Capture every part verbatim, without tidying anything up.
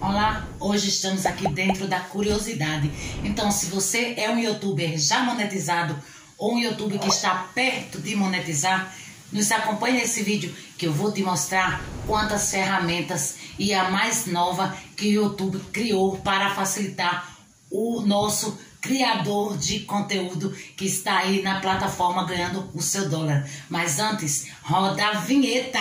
Olá, hoje estamos aqui dentro da curiosidade. Então, se você é um youtuber já monetizado ou um youtuber que está perto de monetizar, nos acompanhe nesse vídeo que eu vou te mostrar quantas ferramentas e a mais nova que o YouTube criou para facilitar o nosso criador de conteúdo que está aí na plataforma ganhando o seu dólar. Mas antes, roda a vinheta!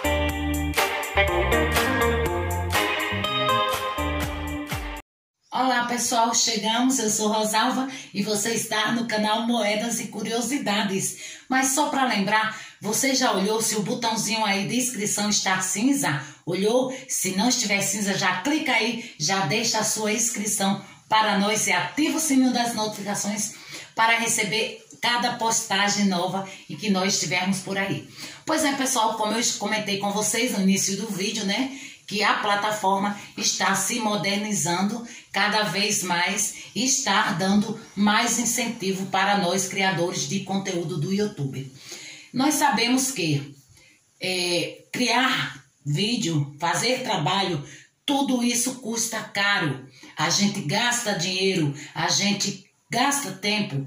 Olá pessoal, chegamos, eu sou Rosalva e você está no canal Moedas e Curiosidades. Mas só para lembrar, você já olhou se o botãozinho aí de inscrição está cinza? Olhou? Se não estiver cinza, já clica aí, já deixa a sua inscrição para nós e ativa o sininho das notificações para receber cada postagem nova e que nós tivermos por aí. Pois é pessoal, como eu comentei com vocês no início do vídeo, né? Que a plataforma está se modernizando cada vez mais e está dando mais incentivo para nós criadores de conteúdo do YouTube. Nós sabemos que é, criar vídeo, fazer trabalho, tudo isso custa caro. A gente gasta dinheiro, a gente gasta tempo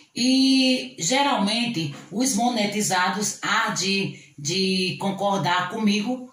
e geralmente os monetizados há de, de concordar comigo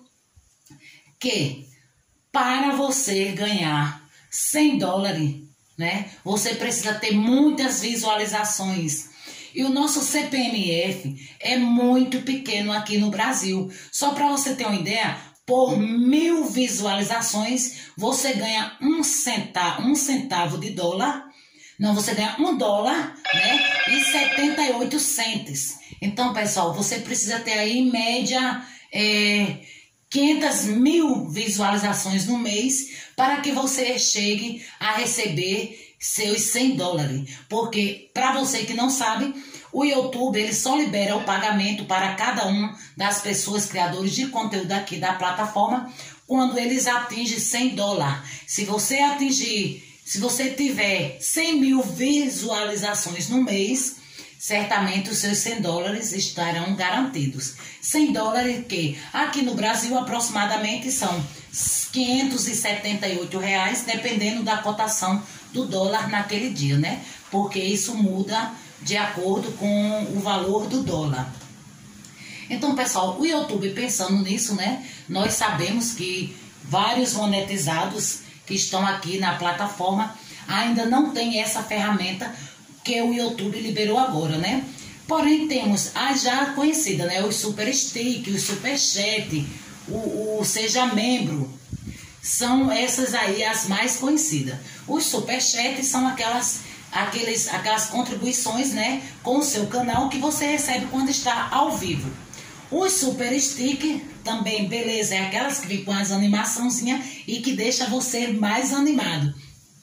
que para você ganhar cem dólares, né, você precisa ter muitas visualizações. E o nosso C P M F é muito pequeno aqui no Brasil. Só para você ter uma ideia, por mil visualizações, você ganha um centavo, um centavo de dólar. Não, você ganha um dólar, né, e setenta e oito centes. Então, pessoal, você precisa ter aí, em média, é, quinhentas mil visualizações no mês para que você chegue a receber seus cem dólares. Porque, para você que não sabe, o YouTube ele só libera o pagamento para cada um das pessoas criadores de conteúdo aqui da plataforma quando eles atingem cem dólares. Se você atingir, se você tiver cem mil visualizações no mês, certamente os seus cem dólares estarão garantidos. cem dólares que aqui no Brasil aproximadamente são quinhentos e setenta e oito reais, dependendo da cotação do dólar naquele dia, né? Porque isso muda de acordo com o valor do dólar. Então, pessoal, o YouTube pensando nisso, né? Nós sabemos que vários monetizados que estão aqui na plataforma ainda não tem essa ferramenta que o YouTube liberou agora, né? Porém, temos a já conhecida, né? O Super Stick, o Super Chat, o, o Seja Membro. São essas aí as mais conhecidas. Os Super Chat são aquelas, aqueles, aquelas contribuições, né? Com o seu canal que você recebe quando está ao vivo. Os Super Stick também, beleza, é aquelas que vêm com as animaçãozinhas e que deixa você mais animado.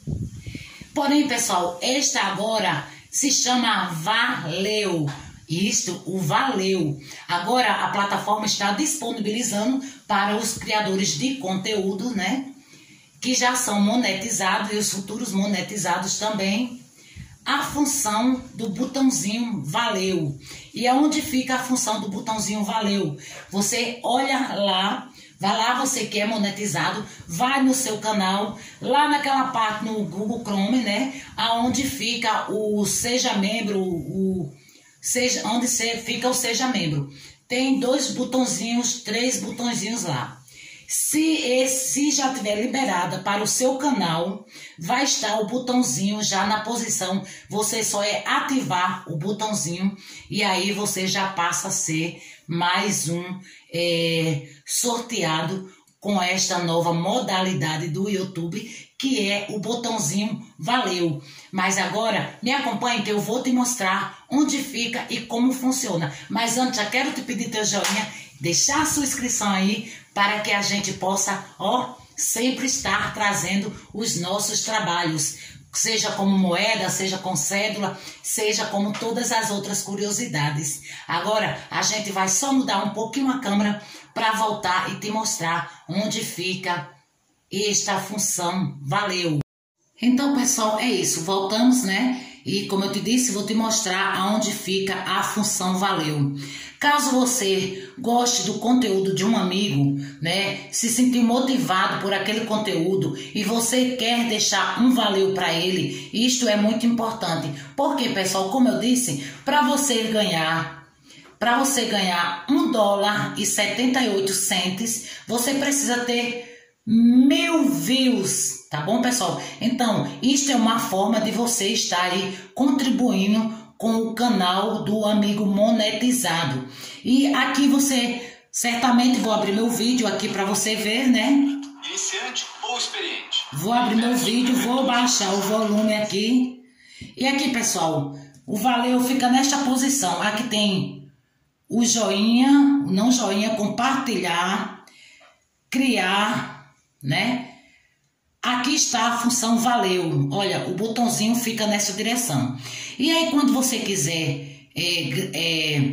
Porém, pessoal, esta agora se chama Valeu. Isto, o Valeu. Agora a plataforma está disponibilizando para os criadores de conteúdo, né? Que já são monetizados e os futuros monetizados também, a função do botãozinho Valeu. E aonde fica a função do botãozinho Valeu? Você olha lá. Vai lá, você que é monetizado, vai no seu canal, lá naquela parte no Google Chrome, né? Aonde fica o Seja Membro, o seja, onde fica o Seja Membro. Tem dois botõezinhos, três botõezinhos lá. Se esse já tiver liberada para o seu canal, vai estar o botãozinho já na posição. Você só é ativar o botãozinho e aí você já passa a ser mais um é, sorteado com esta nova modalidade do YouTube, que é o botãozinho Valeu. Mas agora me acompanhe que eu vou te mostrar onde fica e como funciona. Mas antes já quero te pedir teu joinha, deixar a sua inscrição aí para que a gente possa, ó, sempre estar trazendo os nossos trabalhos. Seja como moeda, seja com cédula, seja como todas as outras curiosidades. Agora, a gente vai só mudar um pouquinho a câmera para voltar e te mostrar onde fica esta função Valeu. Então, pessoal, é isso. Voltamos, né? E como eu te disse, vou te mostrar aonde fica a função Valeu. Caso você goste do conteúdo de um amigo, né, se sentir motivado por aquele conteúdo e você quer deixar um valeu para ele, isto é muito importante. Porque, pessoal, como eu disse, para você ganhar, para você ganhar um dólar e setenta e oito centes, você precisa ter mil views, tá bom, pessoal? Então, isto é uma forma de você estar aí contribuindo com o canal do amigo monetizado. E aqui você, certamente vou abrir meu vídeo aqui para você ver, né? Iniciante ou experiente? Vou abrir meu vídeo, vou baixar o volume aqui. E aqui, pessoal, o valeu fica nesta posição. Aqui tem o joinha, o não joinha, compartilhar, criar, né? Aqui está a função valeu. Olha, o botãozinho fica nessa direção. E aí, quando você quiser é, é,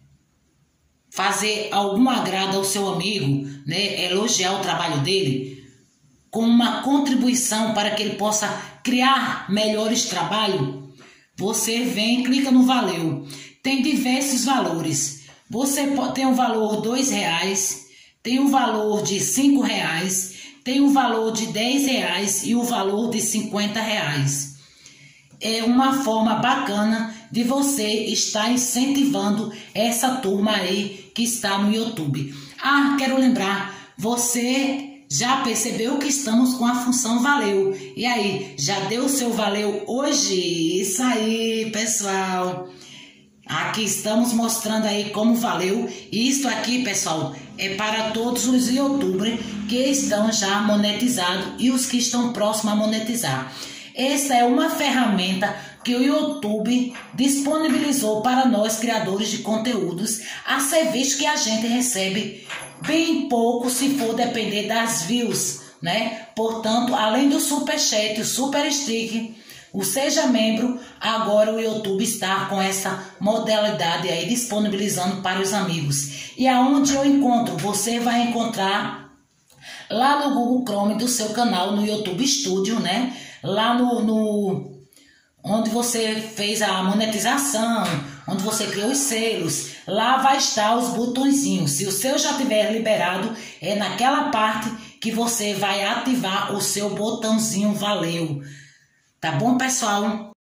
fazer algum agrado ao seu amigo, né, elogiar o trabalho dele, com uma contribuição para que ele possa criar melhores trabalhos, você vem e clica no valeu. Tem diversos valores. Você pode ter um valor dois reais, tem um valor de cinco reais, tem o valor de dez reais e o valor de cinquenta reais. É uma forma bacana de você estar incentivando essa turma aí que está no YouTube. Ah, quero lembrar, você já percebeu que estamos com a função valeu. E aí, já deu o seu valeu hoje? Isso aí, pessoal. Aqui estamos mostrando aí como valeu. Isto aqui, pessoal, é para todos os youtubers que estão já monetizados e os que estão próximos a monetizar. Essa é uma ferramenta que o YouTube disponibilizou para nós criadores de conteúdos, a serviço que a gente recebe bem pouco se for depender das views, né? Portanto, além do superchat, o super stick, o seja membro, agora o YouTube está com essa modalidade aí disponibilizando para os amigos. E aonde eu encontro? Você vai encontrar lá no Google Chrome do seu canal no YouTube Studio, né? Lá no, no onde você fez a monetização, onde você criou os selos, lá vai estar os botõezinhos. Se o seu já tiver liberado, é naquela parte que você vai ativar o seu botãozinho valeu. Tá bom, pessoal?